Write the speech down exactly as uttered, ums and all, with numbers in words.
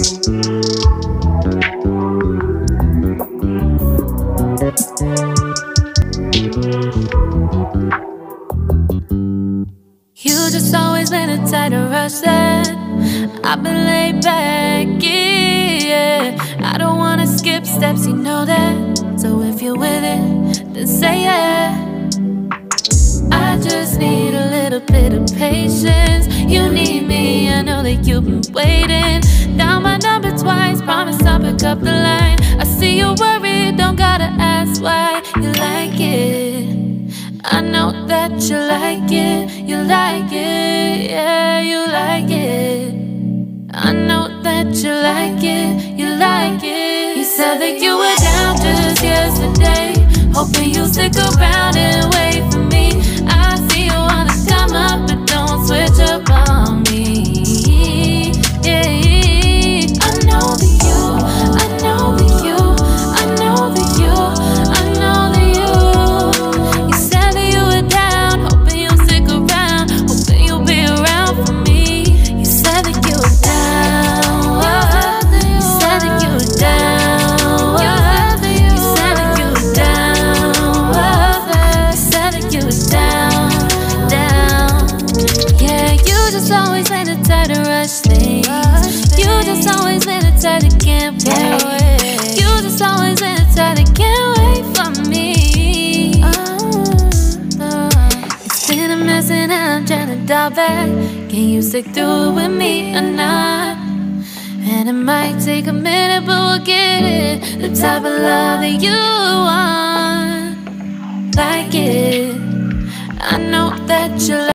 You just always been a tighter rush that I've been laid back, yeah. I don't wanna skip steps, you know that. So if you're with it, then say yeah. I just need a little bit of patience. You need me, I know that you've been waiting. Down my number twice, promise I'll pick up the line. I see you worried, don't gotta ask why. You like it, I know that you like it. You like it, yeah, you like it. I know that you like it, you like it. You said that you were down just yesterday, hoping you'll stick around and wait for me. I see you wanna come up, but don't switch up on me. Yeah, I know that you, I know that you, I know that you, I know that you. You said that you were down, hoping you'll stick around, hoping you'll be around for me. You said that you were down, you said that you were down, you said that you were down, you said that you were down, down. Yeah, you just always been a type to rush things. You just always been a type that can't wait. You just always been a type that can't wait for me. It's been a mess and I'm trying to dial back. Can you stick through it with me or not? And it might take a minute, but we'll get it. The type of love that you want, like it. I know that you like